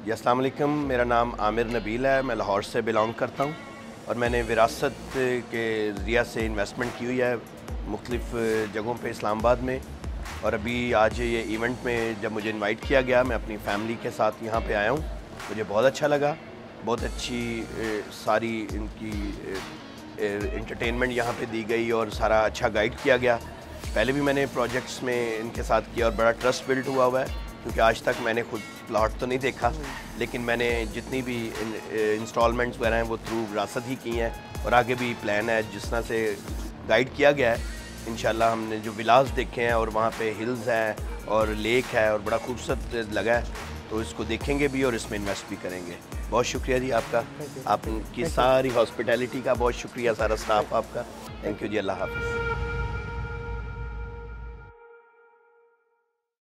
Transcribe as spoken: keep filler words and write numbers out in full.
जी अस्सलाम वालेकुम, मेरा नाम आमिर नबील है। मैं लाहौर से बिलोंग करता हूँ और मैंने विरासत के ज़रिया से इन्वेस्टमेंट की हुई है मुख्तलिफ़ जगहों पे इस्लामाबाद में। और अभी आज ये इवेंट में जब मुझे इनवाइट किया गया, मैं अपनी फ़ैमिली के साथ यहाँ पे आया हूँ। मुझे बहुत अच्छा लगा, बहुत अच्छी सारी इनकी एंटरटेनमेंट यहाँ पे दी गई और सारा अच्छा गाइड किया गया। पहले भी मैंने प्रोजेक्ट्स में इनके साथ किया और बड़ा ट्रस्ट बिल्ड हुआ हुआ है, क्योंकि आज तक मैंने खुद प्लॉट तो नहीं देखा, लेकिन मैंने जितनी भी इंस्टॉलमेंट्स वगैरह हैं वो थ्रू विरासत ही की हैं और आगे भी प्लान है जिस तरह से गाइड किया गया है। इंशाल्लाह हमने जो विलास देखे हैं और वहाँ पे हिल्स हैं और लेक है और बड़ा खूबसूरत लगा है, तो इसको देखेंगे भी और इसमें इन्वेस्ट भी करेंगे। बहुत शुक्रिया जी आपका, आपकी सारी हॉस्पिटैलिटी का बहुत शुक्रिया, सारा स्टाफ आपका। थैंक यू जी, अल्लाह हाफ़िज़।